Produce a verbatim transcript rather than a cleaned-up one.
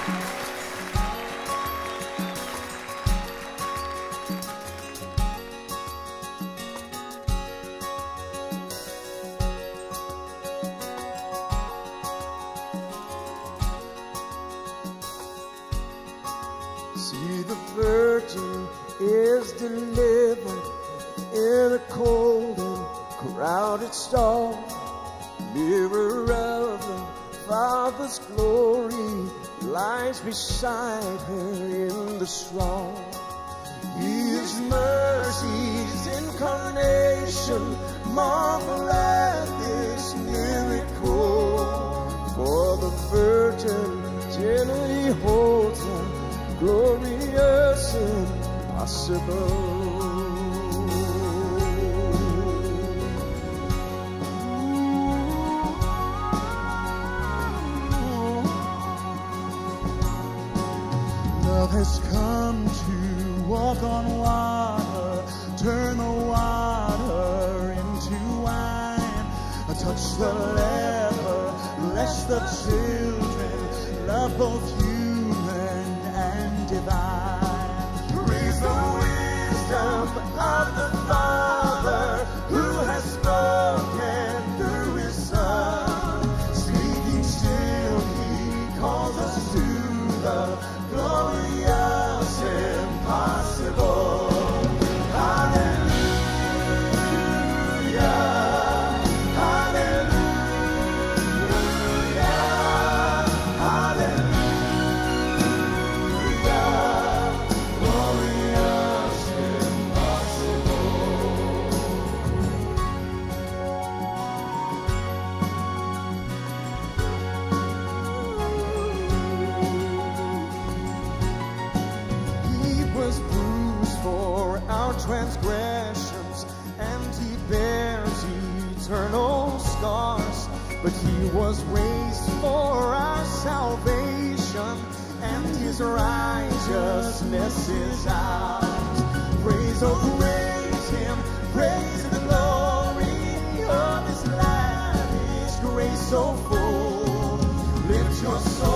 See, the virgin is delivered in a cold and crowded stall. Mirror of the Father's glory lies beside her in the straw. His mercy's incarnation, marvel at this miracle. For the virgin gently holds her, glorious and impossible. Love has come to walk on water, turn the water into wine, touch the leper, bless the children, love both human and divine. Praise the wisdom of the Father who has spoken through His Son. Speaking still, He calls us to the glorious impossible. Hallelujah, hallelujah, hallelujah, glorious impossible. He was bruised for our transgressions, and He bears eternal scars. But He was raised for our salvation, and His righteousness is ours. Praise, oh praise Him, praise the glory of His lavish grace so full. Lift your soul.